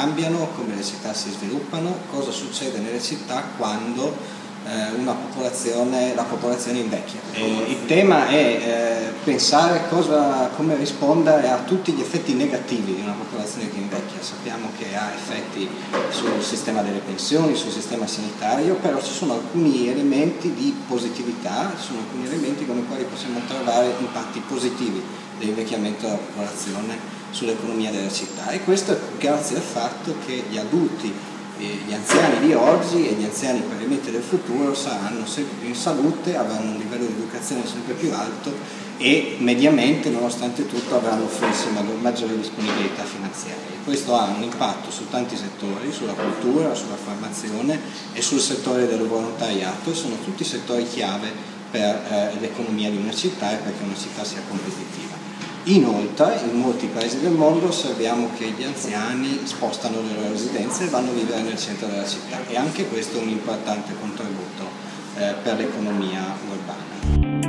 cambiano, come le città si sviluppano, cosa succede nelle città quando la popolazione invecchia. Il tema è pensare come rispondere a tutti gli effetti negativi di una popolazione che invecchia. Sappiamo che ha effetti sul sistema delle pensioni, sul sistema sanitario, però ci sono alcuni elementi di positività, ci sono alcuni elementi con i quali possiamo trovare impatti positivi dell'invecchiamento della popolazione sull'economia della città, e questo è grazie al fatto che gli adulti, gli anziani di oggi e gli anziani probabilmente del futuro saranno sempre più in salute, avranno un livello di educazione sempre più alto e mediamente, nonostante tutto, avranno forse maggiore disponibilità finanziaria. Questo ha un impatto su tanti settori, sulla cultura, sulla formazione e sul settore del volontariato. Sono tutti settori chiave per l'economia di una città e perché una città sia competitiva. Inoltre, in molti paesi del mondo osserviamo che gli anziani spostano le loro residenze e vanno a vivere nel centro della città, e anche questo è un importante contributo per l'economia urbana.